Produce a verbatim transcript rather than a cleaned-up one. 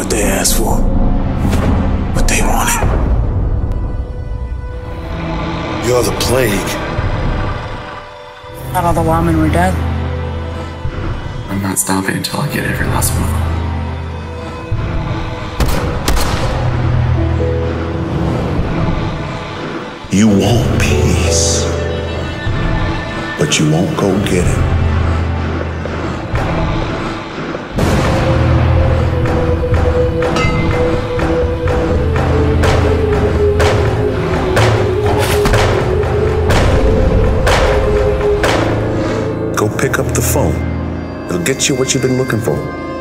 what they asked for, what they wanted. You're the plague. Thought all the lawmen were dead. I'm not stopping until I get every last one of them. You want peace, but you won't go get it. Go pick up the phone. It'll get you what you've been looking for.